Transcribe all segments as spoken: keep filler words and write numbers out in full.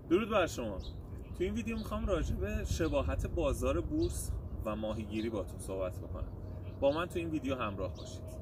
درود بر شما. تو این ویدیو میخوام راجع به شباهت بازار بورس و ماهیگیری باتون صحبت بکنم. با من تو این ویدیو همراه باشید.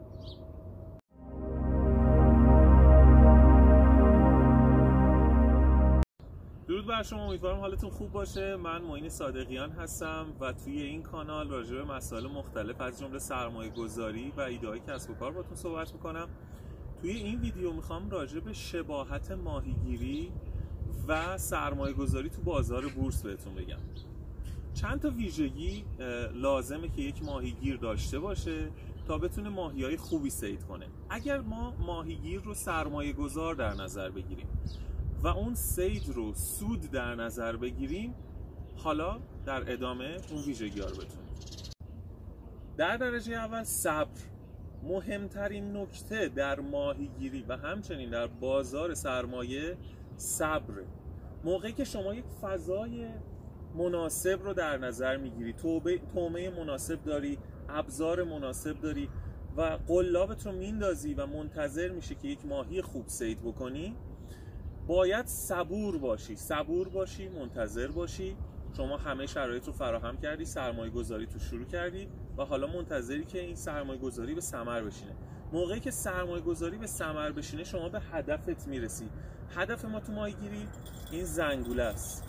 درود بر شما، امیدوارم حالتون خوب باشه. من معین صادقیان هستم و توی این کانال راجع به مسائل مختلف از جمله سرمایه گذاری و ایده‌های کسب و کار باتون صحبت میکنم. توی این ویدیو میخوام راجع به شباهت ماهیگیری و سرمایه گذاری تو بازار بورس بهتون بگم. چند تا ویژگی لازمه که یک ماهیگیر داشته باشه تا بتونه ماهی‌های خوبی صید کنه. اگر ما ماهیگیر رو سرمایه گذار در نظر بگیریم و اون صید رو سود در نظر بگیریم، حالا در ادامه اون ویژگی‌ها رو بتونیم. در درجه اول صبر. مهمترین نکته در ماهیگیری و همچنین در بازار سرمایه صبر. موقعی که شما یک فضای مناسب رو در نظر میگیری، تومه مناسب داری، ابزار مناسب داری و قلابت رو میندازی و منتظر میشه که یک ماهی خوب صید بکنی، باید صبور باشی صبور باشی منتظر باشی. شما همه شرایط رو فراهم کردی، سرمایه گذاری تو شروع کردی و حالا منتظری که این سرمایه گذاری به ثمر بشینه. موقعی که سرمایه گذاری به ثمر بشینه شما به هدفت میرسی. هدف ما تو ماهیگیری این زنگوله است.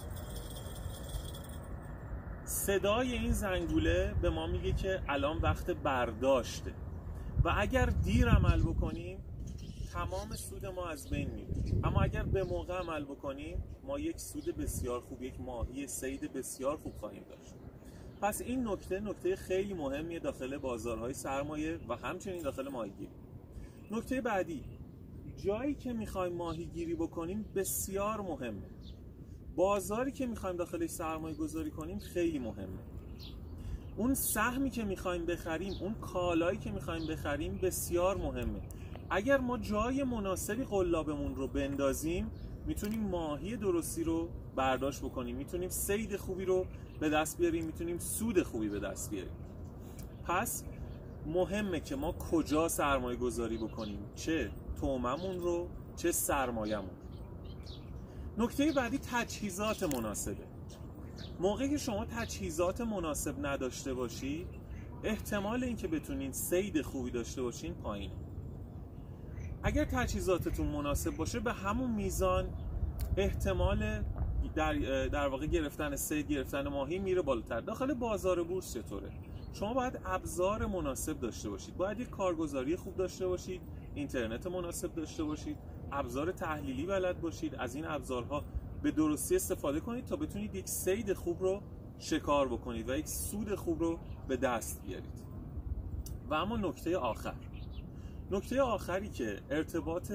صدای این زنگوله به ما میگه که الان وقت برداشته و اگر دیر عمل بکنیم تمام سود ما از بین میره، اما اگر به موقع عمل بکنیم ما یک سود بسیار خوب، یک ماهی صید بسیار خوب خواهیم داشت. پس این نکته نکته خیلی مهمیه داخل بازارهای سرمایه و همچنین داخل ماهیگیری. نکته بعدی، جایی که میخوایم ماهیگیری بکنیم بسیار مهمه. بازاری که میخوایم داخلش سرمایه گذاری کنیم خیلی مهمه. اون سهمی که میخوایم بخریم، اون کالایی که میخوایم بخریم بسیار مهمه. اگر ما جای مناسبی قلابمون رو بندازیم میتونیم ماهی درستی رو برداشت بکنیم، میتونیم صید خوبی رو به دست بیاریم، میتونیم سود خوبی به دست بیاریم. پس مهمه که ما کجا سرمایه گذاری بکنیم، چه توممون رو چه سرمایه‌مون. نکته بعدی تجهیزات مناسبه. موقعی که شما تجهیزات مناسب نداشته باشید احتمال اینکه بتونین صید خوبی داشته باشین پایینه. اگر تجهیزاتتون مناسب باشه به همون میزان احتمال در, در واقع گرفتن صید، گرفتن ماهی میره بالاتر. داخل بازار بورس چطوره؟ شما باید ابزار مناسب داشته باشید، باید یک کارگزاری خوب داشته باشید، اینترنت مناسب داشته باشید، ابزار تحلیلی بلد باشید. از این ابزارها به درستی استفاده کنید تا بتونید یک صید خوب رو شکار بکنید و یک سود خوب رو به دست بیارید. و اما نکته آخر نکته آخری که ارتباط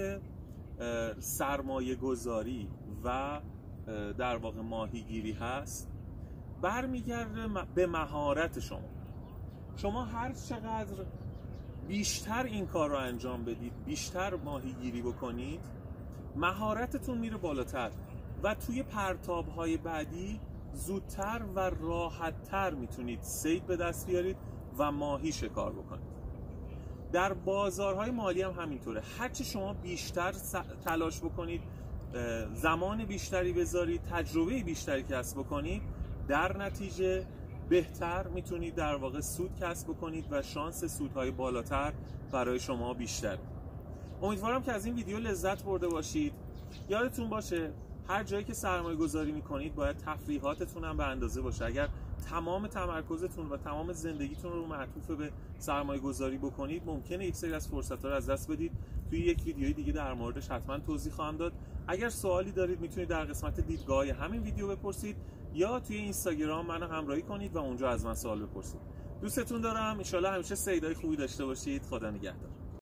سرمایه گذاری و در واقع ماهیگیری هست برمیگرده به مهارت شما. شما هر چقدر بیشتر این کار رو انجام بدید، بیشتر ماهیگیری بکنید، مهارتتون میره بالاتر و توی پرتاب‌های بعدی زودتر و راحت‌تر میتونید صید به دست بیارید و ماهی شکار بکنید. در بازارهای مالی هم همینطوره. هرچی شما بیشتر تلاش بکنید، زمان بیشتری بذارید، تجربه بیشتری کسب بکنید، در نتیجه بهتر میتونید در واقع سود کسب بکنید و شانس سودهای بالاتر برای شما بیشتر. امیدوارم که از این ویدیو لذت برده باشید. یادتون باشه هر جایی که سرمایه گذاری میکنید باید تفریحاتتون هم به اندازه باشه. اگر تمام تمرکزتون و تمام زندگیتون رو معطوف به سرمایه گذاری بکنید ممکنه یک سری از فرصت‌ها رو از دست بدید. توی یک ویدیوی دیگه در موردش حتما توضیح خواهم داد. اگر سوالی دارید میتونید در قسمت دیدگاه همین ویدیو بپرسید یا توی اینستاگرام منو همراهی کنید و اونجا از من سوال بپرسید. دوستتون دارم. ان شاءالله همیشه صیدای خوبی داشته باشید. خدا نگهدار.